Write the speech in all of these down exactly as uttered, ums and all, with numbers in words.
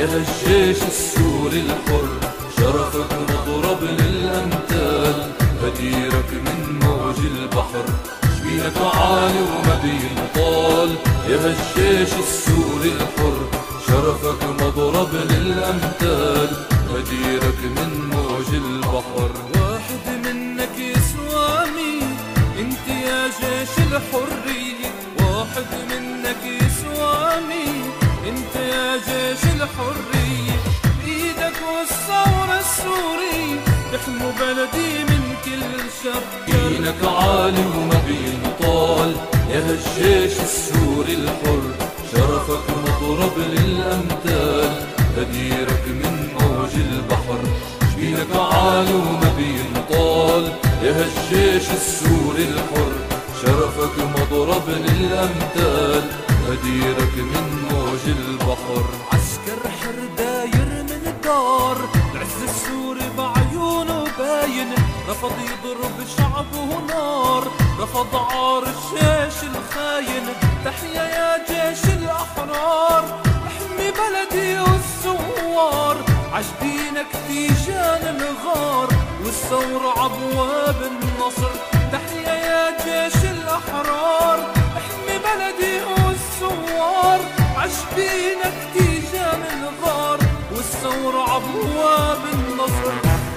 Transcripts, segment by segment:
هالجيش السوري الحر، شرفك مضرب للأمثال، هديرك من موج البحر، شبيهك عالي وما بينطال. يا هالجيش السوري الحر، شرفك مضرب للأمثال، هديرك من موج البحر. واحد منك يسوى مين انت يا جيش الحرية، واحد منك يسوى مين انت يا جيش الحرية، بإيدك والثورة السورية تحموا بلدي من كل شر. دينك عالي وما بينطال، يا هالجيش السوري الحر، شرفك مضرب للأمثال، هديرك من موج البحر، شبيهك عالي وما بينطال. يا هالجيش السوري الحر، شرفك مضرب للأمثال، هديرك من موج البحر. عسكر حر داير من الدار، العز السوري بعيونه باين، رفض يضرب شعبه نار، رفض عار الجيش الخاين. تحيا يا جيش الأحرار، احمي بلدي والثوار، عجبينك تيجان الغار، والثورة عبواب النصر. تحيا يا جيش الأحرار، احمي بلدي والثوار، عجبينك تيجان الغار، والثورة عبواب النصر.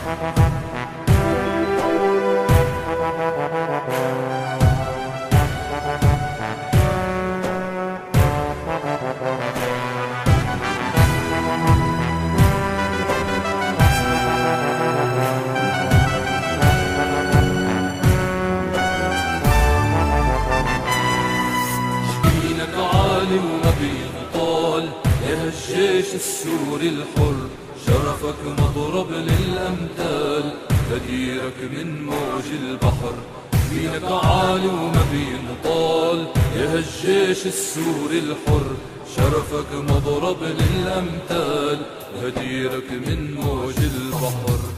وما بينطال، يا هالجيش السوري الحر، شرفك مضرب للأمثال، هديرك من موج البحر، دينك عالي وما بينطال. يا هالجيش السوري الحر، شرفك مضرب للأمثال، هديرك من موج البحر.